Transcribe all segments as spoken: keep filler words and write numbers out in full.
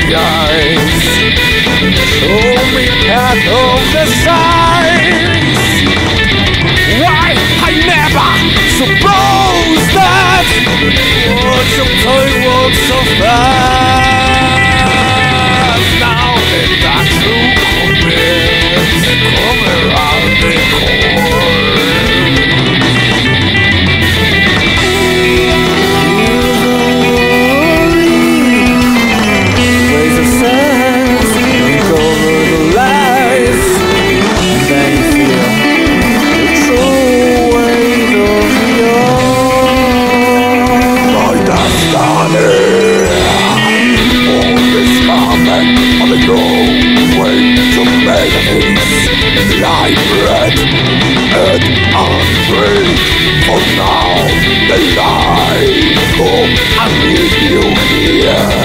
eyes. Show me path of the signs. Why I never suppose that words of time walk so fast. Now that that true commits come around the like bread and unfree. For now the light come and leave you here.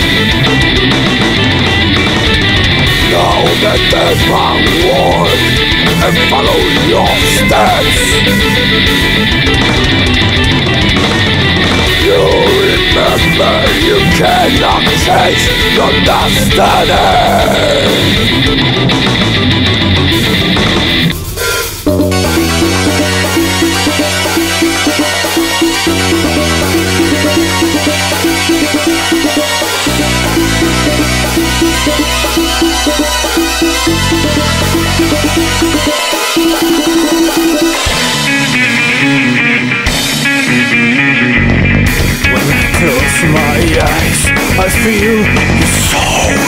Now that there's one word and follow your steps. You remember you cannot change your destiny. When I close my eyes, I feel the soul.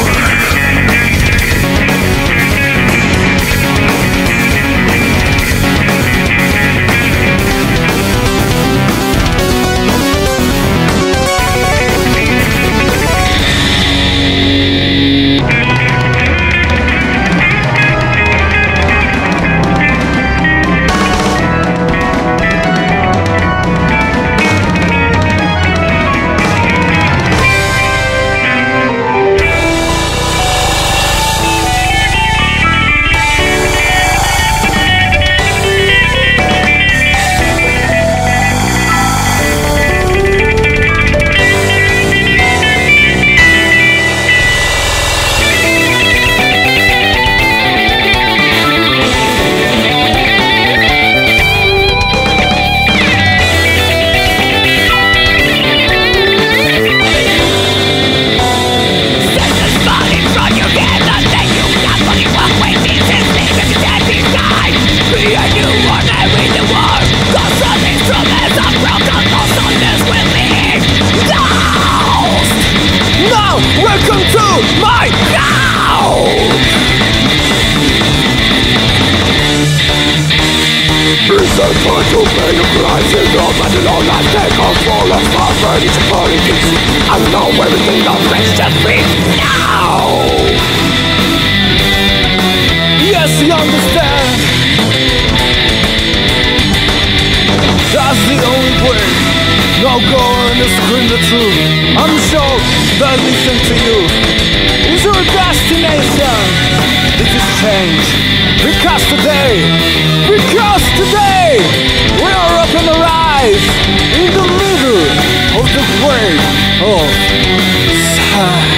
Welcome to my house! It's a time to pay the price in love and alone. I take control of my furniture politics. I know everything that makes just me now. Yes, you understand. That's the only way. Now go and scream the truth. I'm sure they'll listen to you. Is your destination? This is change. Because today, because today, we are open our eyes in the middle of the way of silence.